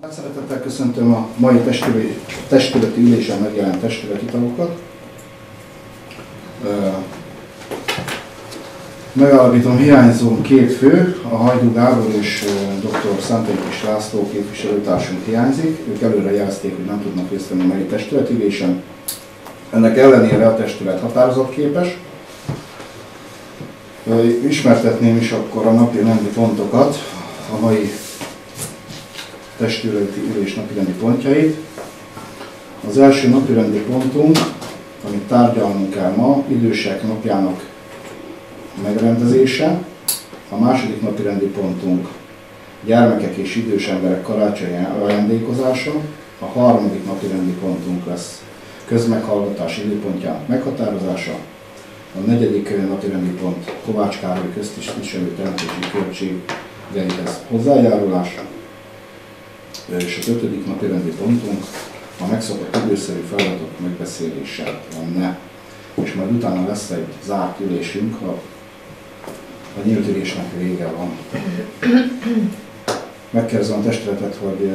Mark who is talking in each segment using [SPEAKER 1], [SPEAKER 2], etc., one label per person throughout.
[SPEAKER 1] Szeretettel köszöntöm a mai testületi ülésen megjelent testületi tagokat. Megállapítom, hiányzó két fő, a Hajdú Gábor és dr. Szentélykis László képviselőtársunk hiányzik. Ők előre jelezték, hogy nem tudnak részt venni a mai testületi ülésen. Ennek ellenére a testület határozatképes. Ismertetném is akkor a napirendi pontokat, a mai testületi ülés napirendi pontjait. Az első napirendi pontunk, amit tárgyalnunk kell ma, idősek napjának megrendezése. A második napirendi pontunk gyermekek és idős emberek karácsonyi ajándékozása. A harmadik napirendi pontunk lesz közmeghallgatás időpontjának meghatározása. A negyedik napirendi pont Kovács Károly köztisztviselő teremtési költségeihez hozzájárulás. És az ötödik napirendi pontunk a megszokott időszerű feladatok megbeszélése lenne. És majd utána lesz egy zárt ülésünk, a nyílt ülésnek vége van. Megkérdezem a testületet, hogy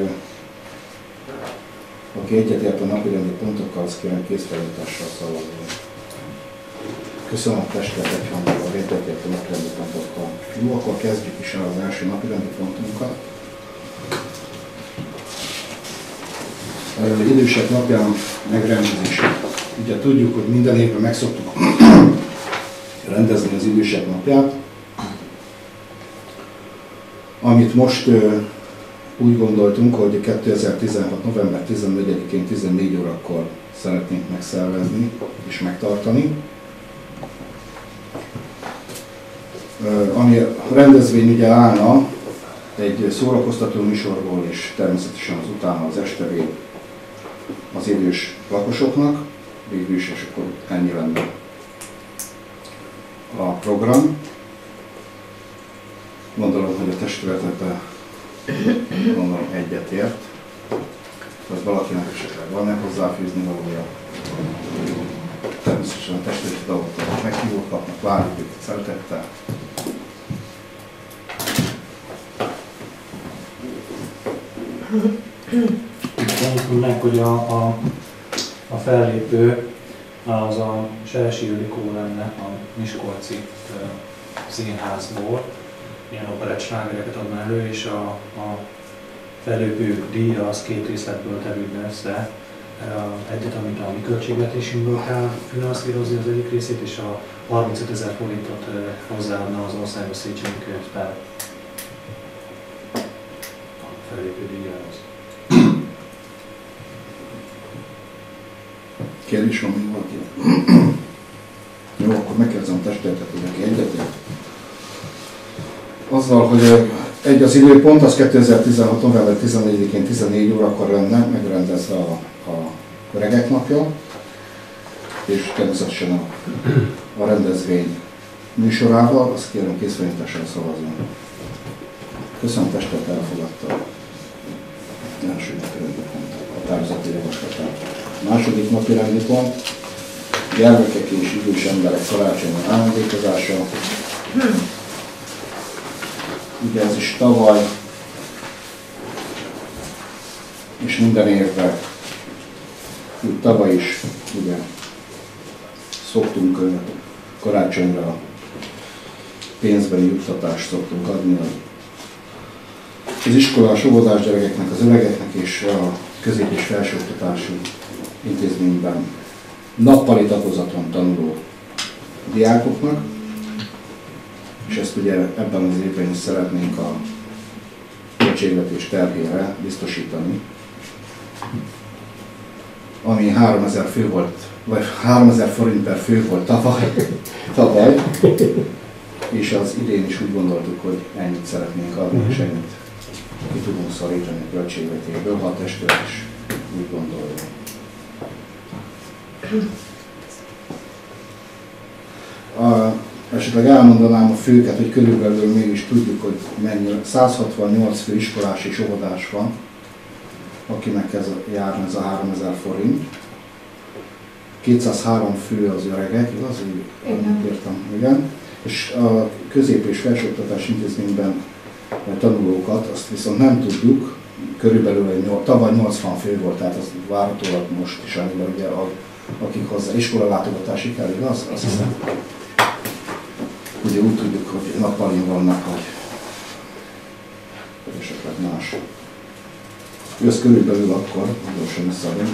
[SPEAKER 1] aki egyetért a napirendi pontokkal, azt kérem kézfelújítással szavazni. Köszönöm a testület egyhangulag, hogy egyetért a napirendi pontokkal. Jó, akkor kezdjük is el az első napirendi pontunkat. Idősek napjának megrendezése. Ugye tudjuk, hogy minden évben megszoktuk rendezni az idősek napját, amit most úgy gondoltunk, hogy 2016. november 14-én 14 órakor szeretnénk megszervezni és megtartani. Ami a rendezvény ugye állna egy szórakoztató műsorból és természetesen az utána az estevé az idős lakosoknak, végül is, és akkor ennyi lenne a program. Gondolom, hogy a testületet egyetért. Tehát valakinek esetleg van-e hozzáfűzni valója. Természetesen a testületi tagokat meghívót kapnak, várjuk őket szeretettel.
[SPEAKER 2] Tudnánk, hogy a fellépő az a Seresi Ildikó lenne a Miskolci színházból. Ilyen operettslágereket adna elő, és a fellépő díja az két részletből tevődne össze. Egyet, amit a mi költségvetésünkből kell finanszírozni az egyik részét, és a 35 000 forintot hozzáadna az Országos Széchenyi Könyvtár a fellépő díjához.
[SPEAKER 1] Kérdés van még valaki? Jó, akkor megkérdezem a testületet, hogy aki egyetért. Azzal, hogy egy az időpont, az 2016. november 14-én 14 órakor lenne megrendezve a öregek napja, és természetesen a rendezvény műsorával, azt kérem készfelintással szavazni. Köszönöm, testület elfogadta. Első napirendi pont, a tárgyzati javaslatát. Második napirendi pont, gyermekek és idős emberek karácsonyi ajándékozása. Ugye ez is tavaly, és minden évben, úgy tavaly is, ugye szoktunk karácsonyra pénzbeli juttatást szoktunk adni az iskolás, óvodás gyerekeknek, az öregeknek és a közép- és felsőoktatású intézményben nappali tagozaton tanuló diákoknak, és ezt ugye ebben az évben is szeretnénk a költségvetés terhére biztosítani, ami 3000 fő volt, vagy 3000 forint per fő volt tavaly, és az idén is úgy gondoltuk, hogy ennyit szeretnénk adni, és ennyit ki tudunk szorítani a költségvetésből, ha a testület is úgy gondolja. Esetleg elmondanám a főket, hogy körülbelül mégis tudjuk, hogy mennyi. 168 fő iskolás és óvodás van, akinek járna ez a 3000 forint. 203 fő az öregek, igaz? Igen. És a közép- és felsőoktatás intézményben tanulókat, azt viszont nem tudjuk, körülbelül tavaly 80 fő volt, tehát az várhatólag most is annyiban, ugye, akik hozzá iskola látogatási kell, igaz? Azt hiszem. Ugye úgy tudjuk, hogy nappalin vannak, hogy esetleg más. Jössz körülbelül akkor, gyorsan összeadom,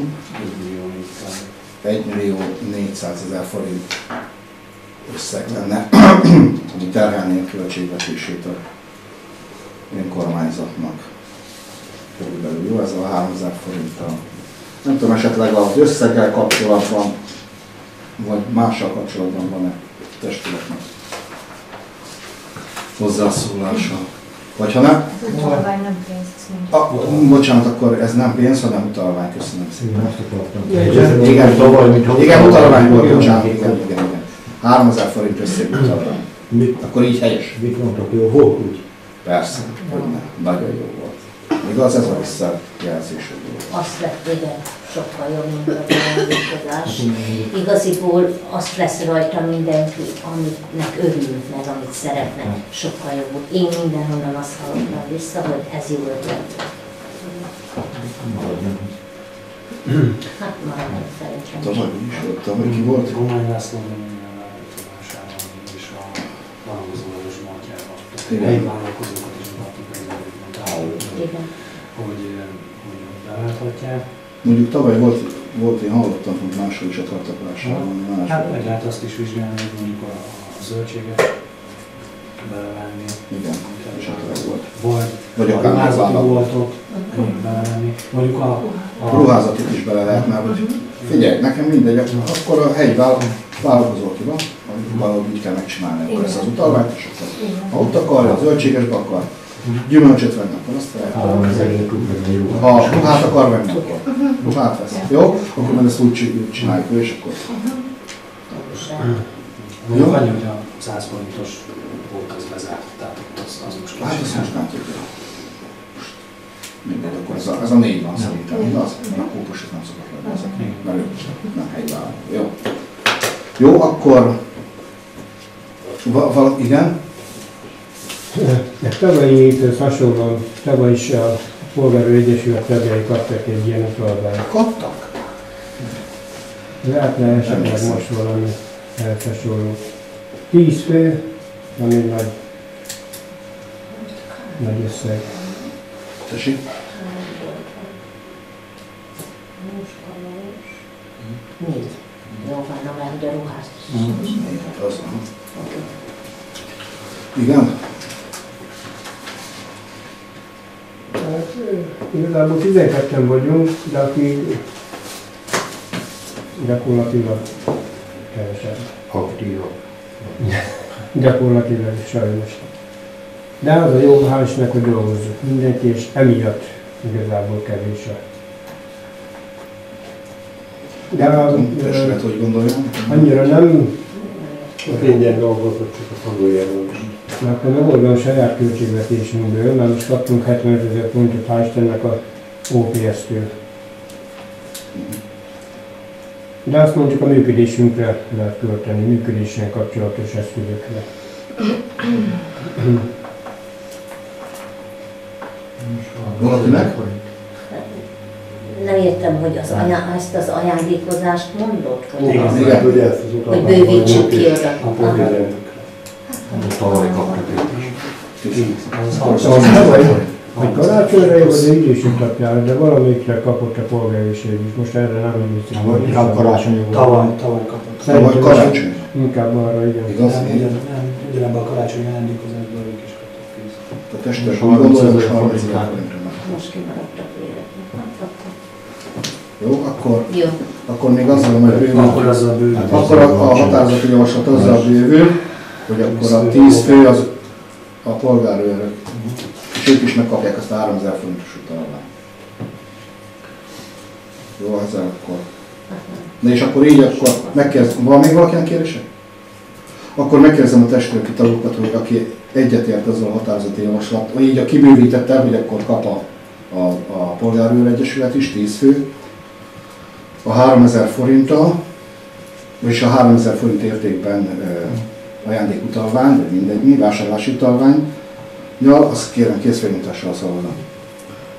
[SPEAKER 1] 1.400.000 forint összeg lenne, ami terhelné a költségvetését a önkormányzatnak. Körülbelül jó, ez a 3000 forinttal. Nem tudom, esetleg az összeggel kapcsolatban, vagy mással kapcsolatban van-e testületnek hozzászólása. Vagy ha nem?
[SPEAKER 3] Az utalvány nem pénz.
[SPEAKER 1] Bocsánat, akkor ez nem pénz, hanem utalvány, köszönöm szépen.
[SPEAKER 4] Igen,
[SPEAKER 1] Igen, utalvány volt, bocsánat, igen. 3000 forint összeg utalvány. Akkor így helyes.
[SPEAKER 4] Mit mondtak, jó volt úgy?
[SPEAKER 1] Persze, hogy nem. Nagyon jó volt. Igaz, ez a visszajelzés.
[SPEAKER 5] Azt lett, igen, sokkal jobb, mint a ajándékozás. Igaziból azt lesz rajta mindenki, aminek örül, meg amit szeretne, sokkal jobb. Én mindenhonnan azt hallottam vissza, hogy ez jó ötlet. Hát maradjon szerintem.
[SPEAKER 1] Tavaly is volt, tavaly ki volt?
[SPEAKER 2] Gomány László látogatásában és a Valahozó Lajos Martyában.
[SPEAKER 1] Igen.
[SPEAKER 2] Helyi vállalkozókat is adtuk meg,
[SPEAKER 5] Igen.
[SPEAKER 2] hogy beláthatják.
[SPEAKER 1] Mondjuk tavaly volt, én hallottam, hogy máshol is akartak vásárolni.
[SPEAKER 2] Hát meg lehet azt is vizsgálni, hogy mondjuk a zöldséget belevenni.
[SPEAKER 1] Igen, esetleg volt.
[SPEAKER 2] Vagy
[SPEAKER 1] akár
[SPEAKER 2] a ruházati
[SPEAKER 1] megvállal.
[SPEAKER 2] boltot belevenni. Mondjuk a
[SPEAKER 1] Ruházatot is bele lehet már, hogy figyelj, nekem mindegy, akkor a helyi vállalkozó ki van, valahogy így kell megcsinálni, akkor ezt az utalványt, és akkor ha ott akarja, a zöldségesbe akar, gyümölcsöt venni, akkor azt lehet. Ha ruhát akar venni, akkor ruhát vesz. Jó? Akkor majd ezt úgy csináljuk, és akkor.
[SPEAKER 2] mondjuk annyi, hogy a 100 forintos volt az bezárt, tehát az most
[SPEAKER 1] Hát ezt most nem tudja. Mindegy, akkor ez a 4 van szerintem, igaz? Mert a kópusok nem szokott lenni ezek. Mert ők nem helyvállal. Jó. Jó, akkor... Igen?
[SPEAKER 4] Tavalyihoz hasonlóan, tavaly is a Polgárőr Egyesület tagjai kaptak egy ilyen utalványt.
[SPEAKER 1] Kaptak?
[SPEAKER 4] Lehetne esetleg most valami hasonló. 10 fő, ami nagy összeg.
[SPEAKER 1] Tessék?
[SPEAKER 5] Négy. Jó, van, mert ugye ruházt is.
[SPEAKER 1] Az. Igen?
[SPEAKER 4] Hát, igazából 12-en vagyunk, de aki gyakorlatilag kevesebb.
[SPEAKER 6] Aktívak.
[SPEAKER 4] Gyakorlatilag sajnos. De az a jó, hál' Istennek, hogy dolgozzuk mindenki, és emiatt igazából kevés a. De
[SPEAKER 1] Testület, hogy gondolja?
[SPEAKER 4] annyira nem,
[SPEAKER 6] Ingyen dolgozott, csak a tanuljáról is.
[SPEAKER 4] mert megoldom a saját költségvetésünkből, mert most kaptunk 75 000 forintot, hál' Istennek a OPS-től. De azt mondjuk a működésünkre lehet költeni, működéssel kapcsolatos eszközökre.
[SPEAKER 1] Valakinek?
[SPEAKER 5] Nem értem, hogy ezt az ajándékozást mondod, hogy,
[SPEAKER 1] Igen.
[SPEAKER 6] Ugye ezt az
[SPEAKER 5] hogy
[SPEAKER 6] utalványt
[SPEAKER 5] bővítsük ki
[SPEAKER 6] mondjuk,
[SPEAKER 5] oda.
[SPEAKER 2] a polgárőrök.
[SPEAKER 6] tavaly kaptak egy.
[SPEAKER 4] Hogy karácsonyra jó, de idősítatják, de valamelyikre kapott a polgárőrség is. Most erre nem emlékszem.
[SPEAKER 6] Inkább karácsonyi volt.
[SPEAKER 2] Tavaly kapott.
[SPEAKER 1] Vagy karácsony?
[SPEAKER 4] Inkább arra, igen.
[SPEAKER 1] Igaz?
[SPEAKER 2] Ugyanebben a karácsonyi ajándékozásban ők is kaptak pénzt.
[SPEAKER 1] A testület, hogy gondolja, most 30 000 forintra meg.
[SPEAKER 5] Most kimaradtak véletlenül.
[SPEAKER 1] Jó,
[SPEAKER 5] Jó.
[SPEAKER 1] akkor még azzal majd bővül.
[SPEAKER 2] Akkor azzal bővül.
[SPEAKER 1] Akkor a határozati javaslat azzal bővül, hogy akkor a 10 fő az a polgárőrök, és ők is megkapják azt a 3000 forintos utalványt. Jó, ezzel akkor. Na és akkor így, akkor megkérdezem, van még valakinek kérdése? Akkor megkérdezem a testületi tagokat, hogy aki egyetért ezzel a határozati javaslat, vagy így a kibővítettebb, hogy akkor kap a Polgárőr Egyesület is 10 fő, a 3000 forinttal, vagyis a 3000 forint értékben ajándékutalvány, vagy mindegy, vásárlási utalvány, azt kérem készfejlmutassal szavazom.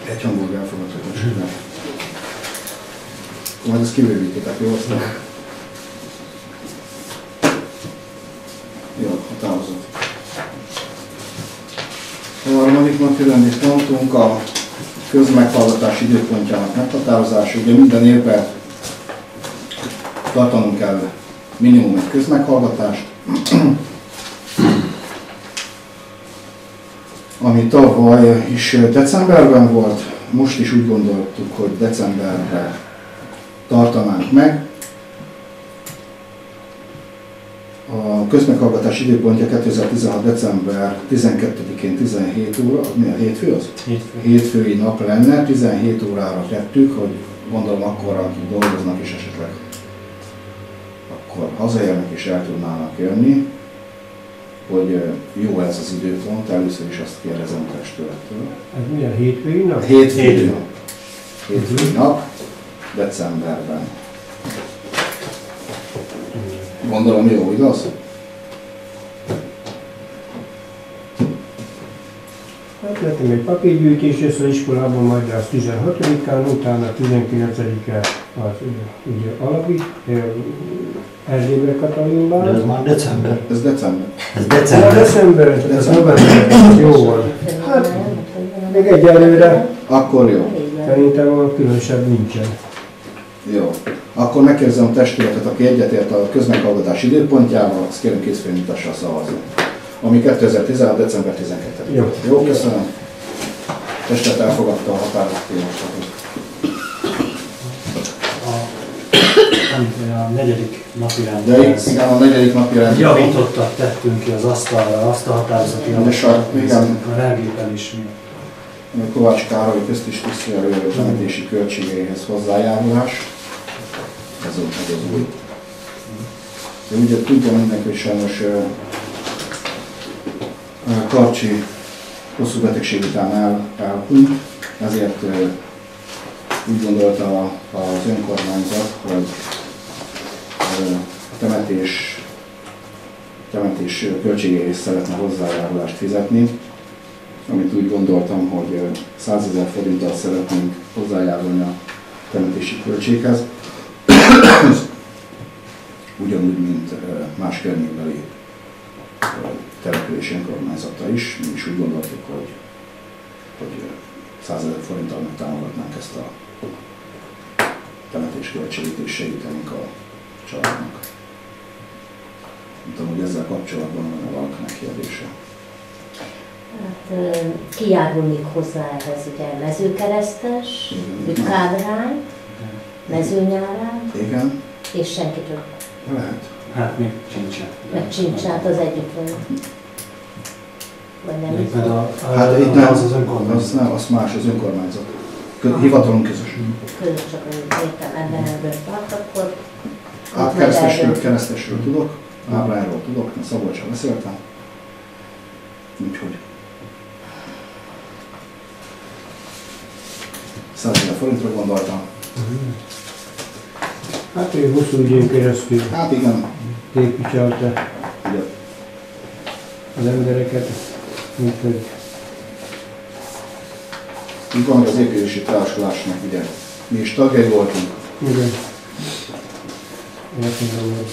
[SPEAKER 1] Egyhangulag elfogadható esetleg. Majd ezt kibővítitek, jó? Aztán... Jó, határozat. A harmadik napi rendi pontunk a közmeghallgatás időpontjának meghatározása. Ugye minden évben tartanunk kell minimum egy közmeghallgatást, ami tavaly is decemberben volt, most is úgy gondoltuk, hogy decemberben tartanánk meg. A közmeghallgatás időpontja 2016. december 12-én 17 óra, mi a hétfő az? Hétfői nap lenne, 17 órára tettük, hogy gondolom akkor, akik dolgoznak és esetleg akkor hazaérnek és el tudnának jönni, hogy jó ez az időpont, először is azt kérdezem a testülettől.
[SPEAKER 4] Ez milyen hétfői nap?
[SPEAKER 1] Hétfői nap. Hétfői nap, decemberben. Gondolom jó, igaz?
[SPEAKER 4] Hát lehetünk egy papírgyűjtés lesz az iskolában, majd az 16-án, utána 19-e az ugye alapít, Erdélybe Katalinban.
[SPEAKER 6] De ez már december.
[SPEAKER 1] Ez december.
[SPEAKER 6] Ez
[SPEAKER 4] A
[SPEAKER 6] december.
[SPEAKER 4] december, ez november, jó van. Hát, még egyelőre
[SPEAKER 1] Akkor jó.
[SPEAKER 4] szerintem a különösebb nincsen.
[SPEAKER 1] Jó. Akkor megkérdezem a testületet, aki egyetért a közmeghallgatás időpontjával, azt kérem készfényítassal szavazni. Ami 2016. december 12.
[SPEAKER 4] Jó.
[SPEAKER 1] Jó, köszönöm. A testület elfogadta a határozott javaslatot.
[SPEAKER 2] A negyedik napi
[SPEAKER 1] De
[SPEAKER 2] rendben
[SPEAKER 1] igen, a negyedik napi rend.
[SPEAKER 2] javítottat tettünk ki az asztalra, azt a határozati
[SPEAKER 1] igen.
[SPEAKER 2] a relgépen is mi.
[SPEAKER 1] Kovács Károly köztisztviselő temetési költségeihez hozzájárulás. Ez az új. De ugye tudja mindenki, hogy sajnos Karcsi hosszú betegség után elhunyt, ezért úgy gondolta az önkormányzat, hogy a temetés költségeihez szeretne hozzájárulást fizetni, amit úgy gondoltam, hogy 100 000 forinttal szeretnénk hozzájárulni a temetési költséghez, ugyanúgy, mint más környékbeli települési önkormányzata is. Mi is úgy gondoltuk, hogy 100 000 forinttal megtámogatnánk ezt a temetés költségét és segítenénk a családnak. Nem tudom, hogy ezzel kapcsolatban van valakinek kérdése.
[SPEAKER 5] Hát, ki járul még hozzá ehhez, ugye mezőkeresztes, Kábrány, mezőnyárán,
[SPEAKER 1] Igen,
[SPEAKER 5] és senki több.
[SPEAKER 1] lehet.
[SPEAKER 2] Hát még sincsen.
[SPEAKER 5] Meg Csincsát az együtt van. Vagy nem
[SPEAKER 2] Még
[SPEAKER 5] így
[SPEAKER 2] meg
[SPEAKER 5] van.
[SPEAKER 1] Hát itt nem,
[SPEAKER 2] az önkormányzat.
[SPEAKER 1] az más, az önkormányzat. Hivatalunk közös.
[SPEAKER 5] Közös, csak hogy értem, ebben ebből tart, akkor...
[SPEAKER 1] Hát keresztesről tudok, Ábrányról tudok, mert Szabolcsal beszéltem. Úgyhogy 100 000 forintra gondoltam.
[SPEAKER 4] Hát ő hosszú időn keresztül
[SPEAKER 1] Hát igen,
[SPEAKER 4] képviselte
[SPEAKER 1] ugye,
[SPEAKER 4] az embereket, úgyhogy
[SPEAKER 1] így van az épülési társulásnak, ugye, mi is tagjai voltunk.
[SPEAKER 4] igen. Értem, hogy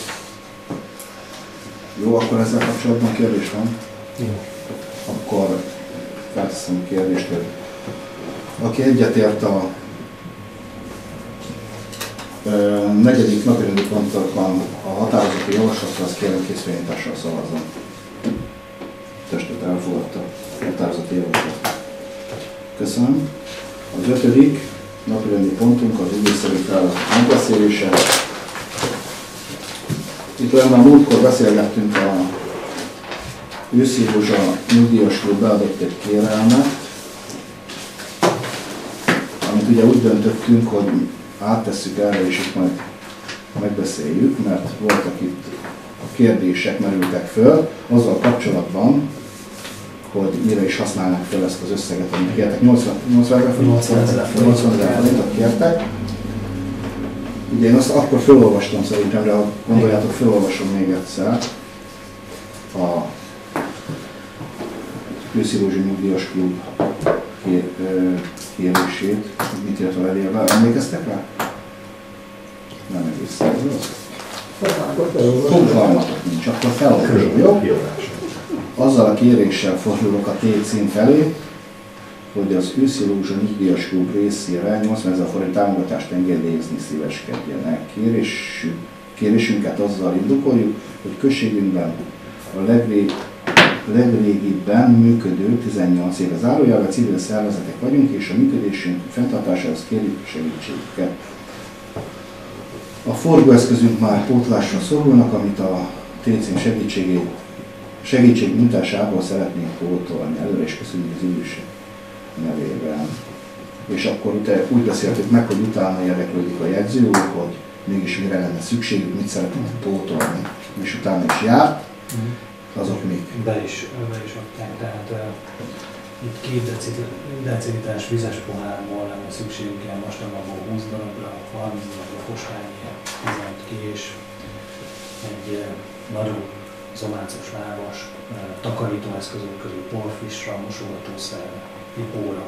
[SPEAKER 1] Jó, akkor ezzel kapcsolatban kérdés van.
[SPEAKER 4] jó.
[SPEAKER 1] Akkor felteszem a kérdést, hogy aki egyetért a negyedik napirendi pontokban a határozati javaslatra, azt kérem készfényítással szavazzon. Testet elfogadta a határozati javaslatot. Köszönöm. Az 5. napirendi pontunk az ügyészszerű feladat megbeszélése. Itt olyan már múltkor beszélgettünk a Őszi Józsa nyugdíjasról beadott egy kérelmet, amit ugye úgy döntöttünk, hogy áttesszük erre, és itt majd megbeszéljük, mert voltak itt a kérdések merültek föl azzal kapcsolatban, hogy mire is használnak fel ezt az összeget, amit kértek. 80 000 forintot kértek. Ugye én azt akkor felolvastam szerintem, de ha gondoljátok, felolvasom még egyszer. A Őszi Józsa Nyugdíjas Klub kérését, mit írt a levélbe, emlékeztek rá? Nem egészen, igaz? Fogalmatok nincs, akkor felolvasom, jó? Azzal a kéréssel fordulok a T cím felé, hogy az Őszi Rózsa Nyugdíjas Klub részére 80 000 forint támogatást engedélyezni szíveskedjenek. Kérésünket azzal indokoljuk, hogy községünkben a legrégiben működő 18 éve zárójelben civil szervezetek vagyunk, és a működésünk fenntartásához kérjük a segítségüket. A forgóeszközünk már pótlásra szorulnak, amit a T-cím segítség mintásából szeretnénk pótolni. Előre is köszönjük az ülés nevében. És akkor úgy beszéltük meg, hogy utána érdeklődik a jegyző úr, hogy mégis mire lenne szükségük, mit szeretnénk pótolni. És utána is járt, azok még.
[SPEAKER 2] Be is adták, tehát itt 2 decilitás vizes pohárból lenne szükségünk ilyen vastagabbó 20 darabra, 30 darabra fosványi, 15 kés, egy nagyobb zománcos lábas, takarítóeszközök közül porfisra, mosogatószerre, pipóra,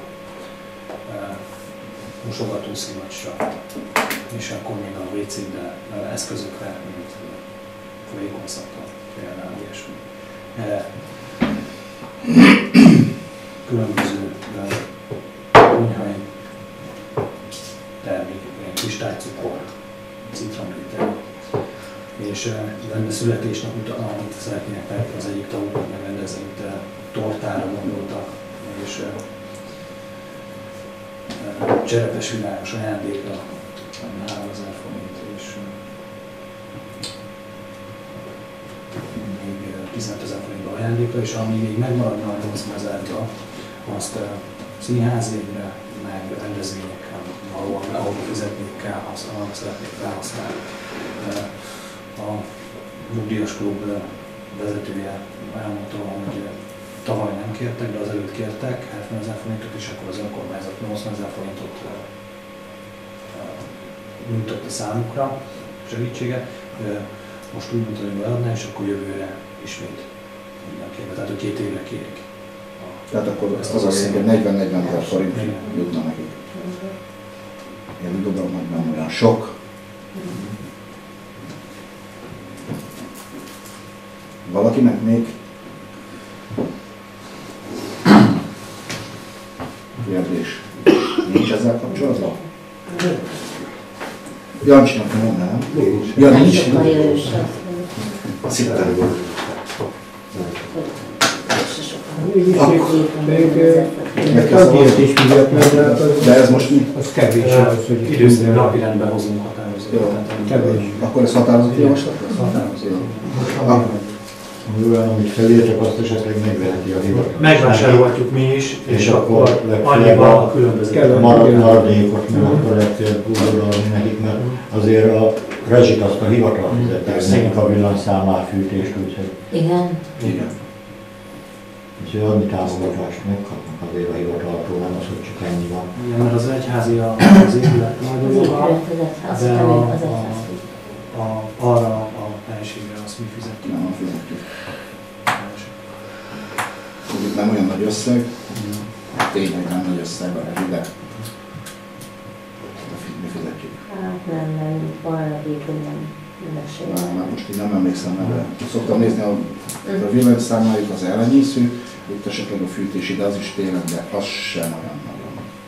[SPEAKER 2] mosogatószivacsra, és akkor még a WC-de eszközökre, mint folyékonyszata, például ilyesmi. Különböző konyhai termékek, ilyen kristálycukor, citromliter, és lenne születésnap utána, amit szeretnének meg az egyik tagokat megrendezni, itt tortára gondoltak, és cserepes világos ajándékra 3000 forint, és még 15 000 forintba ajándékra, és ami még megmaradna a 80 000-ra, azt színházévre, meg rendezvényekkel, ahol fizetnék kell, ahol szeretnék felhasználni. A nyugdíjas klub vezetője elmondta, hogy tavaly nem kértek, de az előtt kértek 70 000 forintot, és akkor az önkormányzat 80 000 forintot nyújtott a számukra segítséget. Most úgy mondta, hogy beadná, és akkor jövőre ismét mindenképpen. Tehát, hogy 2 évre kérik.
[SPEAKER 1] Tehát akkor ezt az a lényeg, 40-40 000 forint jutna nekik. Én úgy gondolom, hogy nem olyan sok. Valakinek még kérdés nincs ezzel kapcsolatban? Jancsinak nem?
[SPEAKER 6] Nincs.
[SPEAKER 1] Ja, nincs.
[SPEAKER 5] Azt
[SPEAKER 1] hittem.
[SPEAKER 4] Ilyet is fizetnek,
[SPEAKER 1] de ez most mi?
[SPEAKER 4] az kevés az, hogy
[SPEAKER 2] Időszak napirendben hozunk határozatot.
[SPEAKER 4] kevés.
[SPEAKER 1] Akkor ez határozott javaslat?
[SPEAKER 2] Határozott.
[SPEAKER 7] Olyan, amit felírtak, azt esetleg megveheti a hivatal.
[SPEAKER 2] Megvásárolhatjuk mi is, és akkor
[SPEAKER 7] legfeljebb
[SPEAKER 2] annyival a különböző.
[SPEAKER 7] Maradékot nem akkor legfeljebb gúzolni nekik, mert azért a rezsit azt a hivatal fizeti, nekik a villanyszámlát, fűtést, úgyhogy.
[SPEAKER 5] Igen.
[SPEAKER 1] Igen.
[SPEAKER 7] Úgyhogy annyi támogatást megkapnak azért a hivataltól, nem az, hogy csak ennyi van.
[SPEAKER 2] Igen, mert az egyházi az épület nagyobb, de arra a helységre azt mi fizetjük.
[SPEAKER 1] Nem, fizetjük. Úgy nem olyan nagy összeg, tényleg nem nagy összeg a rezside. Mi fizetjük.
[SPEAKER 5] Hát nem, valami nem mesélem.
[SPEAKER 1] Már most így nem emlékszem erre. Szoktam nézni, a villanyszámlájuk az elenyésző, itt esetleg a fűtési, de az is tényleg, de az sem olyan nagyon.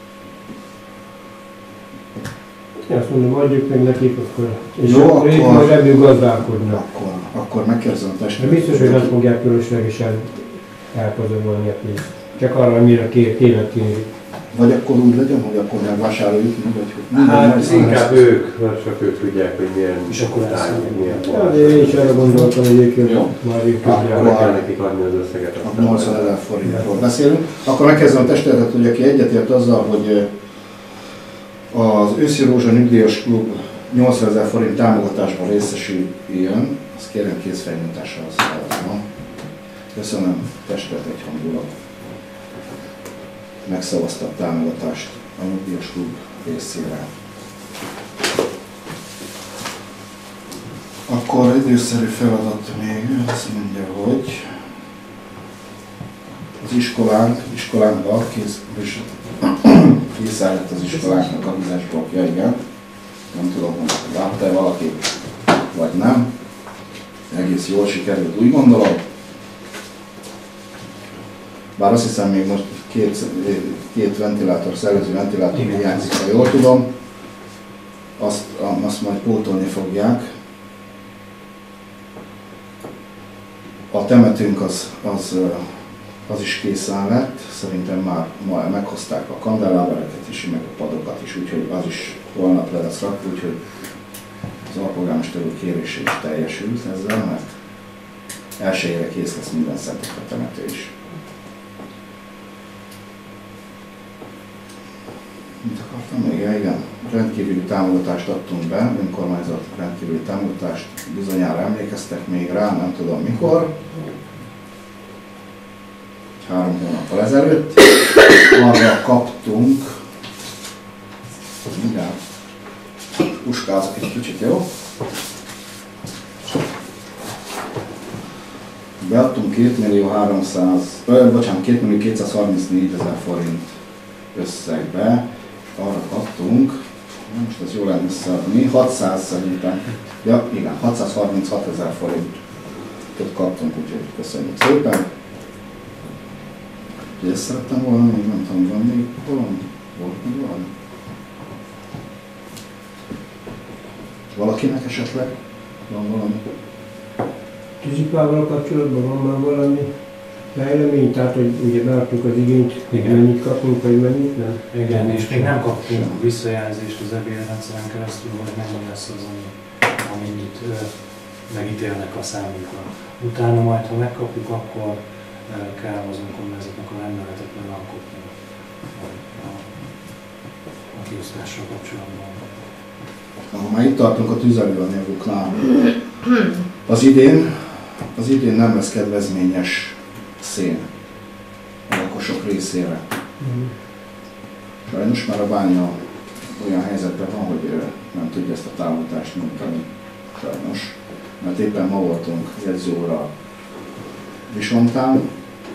[SPEAKER 4] Én azt mondom, adjuk meg nekik, akkor, és
[SPEAKER 1] jó, akkor
[SPEAKER 4] majd ebből gazdálkodnak.
[SPEAKER 1] Akkor megkérdezem a
[SPEAKER 4] De
[SPEAKER 1] testet.
[SPEAKER 4] biztos, hogy nem fogják fölöslegesen elpazarolni a pénzt. Csak arra, amire kéne kéri.
[SPEAKER 1] Vagy akkor úgy legyen, hogy akkor megvásároljuk, vagy hogy
[SPEAKER 6] Hát inkább ők, mert csak ők tudják, hogy milyen
[SPEAKER 2] És akkor lesz.
[SPEAKER 6] milyen
[SPEAKER 4] Ja, de én is arra gondoltam, hogy egyébként
[SPEAKER 1] Jó.
[SPEAKER 4] már ők
[SPEAKER 1] Akkor
[SPEAKER 4] tudják.
[SPEAKER 6] meg kell nekik adni az összeget.
[SPEAKER 1] a 80 000 forintról beszélünk. Akkor megkezdem a testületet, hogy aki egyetért azzal, hogy az Őszi Rózsa Nyugdíjas Klub 80 000 forint támogatásban részesüljön, azt kérem kézfelnyújtással szavaznom. Köszönöm, testület egyhangulag megszavazta a támogatást a Nyugdíjas Klub részére. Akkor időszerű feladat még, azt mondja, hogy az iskolánkban készen lett az iskolánknak a vizes blokkja, igen. Nem tudom, hogy látta-e valaki, vagy nem. Egész jól sikerült, úgy gondolom. Bár azt hiszem, még most két ventilátor, szellőző ventilátor hiányzik, ha jól tudom. Azt majd pótolni fogják. A temetőnk az is készen lett, szerintem már meghozták a kandelábereket is, meg a padokat is, úgyhogy az is holnap le lesz rakva, úgyhogy az alpolgármester úr kérése is teljesült ezzel, mert elsőjére kész lesz minden szentek a temető is. Mit akartam még? Igen, rendkívüli támogatást adtunk be, önkormányzat rendkívüli támogatást, bizonyára emlékeztek még rá, nem tudom mikor. 3 hónappal ezelőtt. Arra kaptunk, igen, puskázok egy kicsit, jó? Beadtunk 2.234.000 forint összegbe, és arra kaptunk, most ez jól lenne összeadni, 600 szerintem, ja igen, 636.000 forintot kaptunk, úgyhogy köszönjük szépen. Úgyhogy ezt szerettem volna, még nem tudom, van még valami? Volt még valami? Valakinek esetleg van valami?
[SPEAKER 4] Tűzipával kapcsolatban van már valami fejlemény, tehát hogy ugye beadtuk az igényt, hogy mennyit kapunk, vagy mennyit nem?
[SPEAKER 2] Igen, és még nem kaptunk visszajelzést az EBL-rendszeren keresztül, hogy mennyi lesz az, amennyit megítélnek a számunkra. Utána majd, ha megkapjuk, akkor kell az önkormányzatnak a rendeletet megalkotni a kiosztással kapcsolatban.
[SPEAKER 1] Ha már itt tartunk a tüzelőanyagoknál, az idén nem lesz kedvezményes szén a lakosok részére. Sajnos már a bánya olyan helyzetben van, hogy nem tudja ezt a támogatást nyújtani. Sajnos. Mert éppen ma voltunk jegyzőóra Visontán,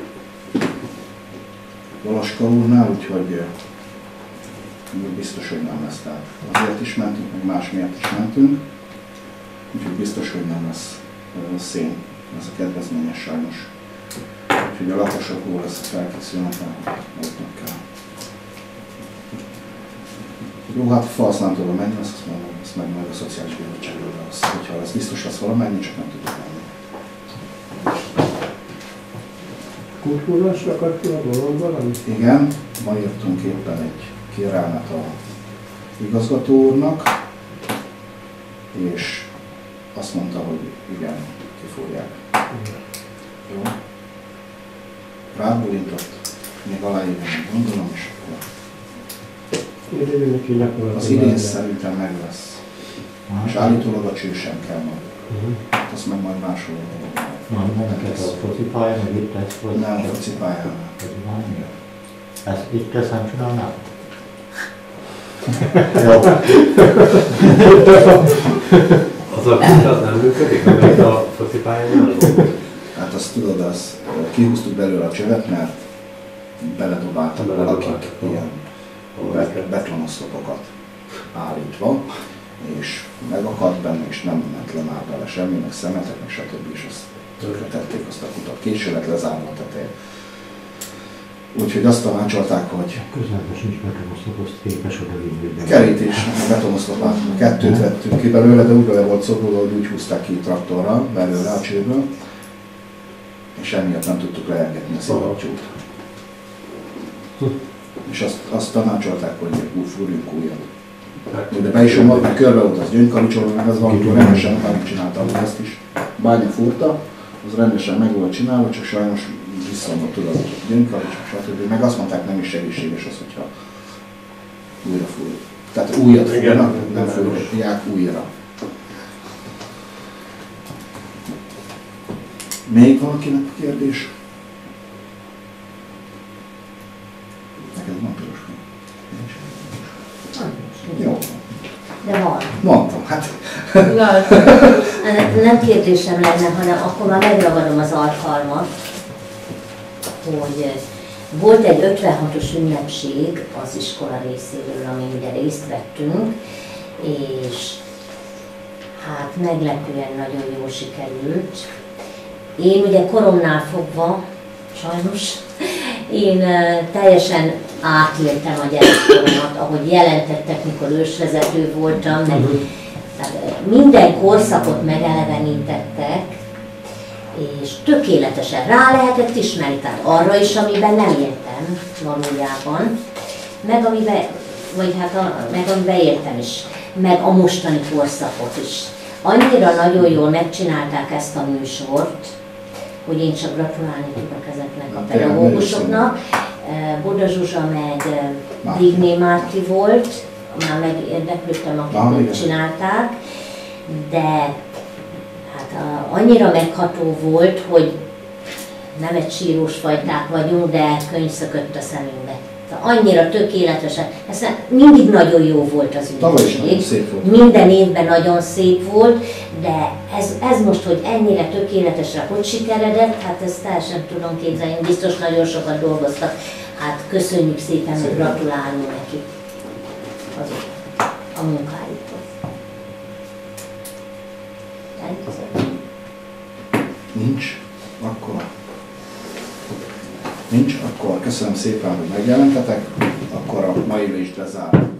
[SPEAKER 1] Valaska úrnál, úgyhogy biztos, hogy nem lesz. Tehát azért is mentünk, meg más miatt is mentünk, úgyhogy biztos, hogy nem lesz szén. Ez a kedvezményes sajnos. Úgyhogy a lakosok jól lesz felkészülnek, azoknak kell. Jó, hát felhasználtól mennyi lesz, azt meg majd a Szociális Bizottságról lesz. Hogyha ez biztos lesz valamennyi, csak nem tudok menni.
[SPEAKER 4] Kultúrásra kapcsolatban van valami?
[SPEAKER 1] Igen, ma írtunk éppen egy kérelmet a igazgató úrnak, és azt mondta, hogy igen, kifúrják. Jó. Rábólintott, még aláírni, gondolom, és akkor az idén szerintem meg lesz. És állítólag a cső sem kell majd. Azt meg majd máshol.
[SPEAKER 7] Neked a focipálya, meg itt lesz, vagy?
[SPEAKER 1] Nem, a focipályán.
[SPEAKER 7] Ezt itt teszem csinálnál? Jó.
[SPEAKER 6] Az a kicsit az nem működik, amelyik a focipályán?
[SPEAKER 1] Hát azt tudod, kihúztuk belőle a csövet, mert beledobáltak valakik ilyen betonoszlopokat állítva, és megakadt benne, és nem ment le már bele semmi, meg szemetek, meg stb. És azt tönkretették azt a kutat. Késő lett lezárva a tetején. Úgyhogy azt tanácsolták, hogy
[SPEAKER 7] Közelben sincs betonoszlop, azt képes odavinni.
[SPEAKER 1] kerítés, a betonoszlopát, 2 vettünk ki belőle, de úgy bele volt szorulva, hogy úgy húzták ki traktorral belőle a csőből, és emiatt nem tudtuk leergetni a szivattyút. És azt tanácsolták, hogy úgy fúrjunk újat. De be is omlott, meg körbe volt az gyöngykavicsolva, meg az valamikor rendesen már csináltam ezt is. Bánya fúrta, az rendesen meg volt csinálva, csak sajnos visszaomlott, tudod, gyöngykavics, stb. Meg azt mondták, nem is egészséges az, hogyha újra fúrjuk. Tehát újat fúrnak, nem fúrják újra. Még valakinek kérdés? Neked van piros? Jó.
[SPEAKER 5] De van.
[SPEAKER 1] Mondtam, hát.
[SPEAKER 5] Nem kérdésem lenne, hanem akkor már megragadom az alkalmat, hogy volt egy 56-os ünnepség az iskola részéről, amin ugye részt vettünk, és hát meglepően nagyon jól sikerült. Én ugye koromnál fogva, sajnos, én teljesen átéltem a gyerekkoromat, ahogy jelentettek, mikor ősvezető voltam, meg minden korszakot megelevenítettek, és tökéletesen rá lehetett ismerni, tehát arra is, amiben nem éltem valójában, meg amiben éltem is, meg a mostani korszakot is. Annyira nagyon jól megcsinálták ezt a műsort, hogy én csak gratulálni tudok ezeknek a pedagógusoknak. Boda Zsuzsa meg Digné Márti volt, már megérdeklődtem, akik csinálták, de hát annyira megható volt, hogy nem egy sírós fajták vagyunk, de könyv szökött a szemünkbe. Annyira tökéletesen, ez mindig nagyon jó volt az ünnepség, minden évben nagyon szép volt, de ez most, hogy ennyire tökéletesre hogy sikeredett, hát ezt el sem tudom képzelni, biztos nagyon sokat dolgoztak, hát köszönjük szépen, hogy gratulálunk nekik azok a munkájukhoz.
[SPEAKER 1] Nincs, akkor köszönöm szépen, hogy megjelentetek, akkor a mai ülést lezárom.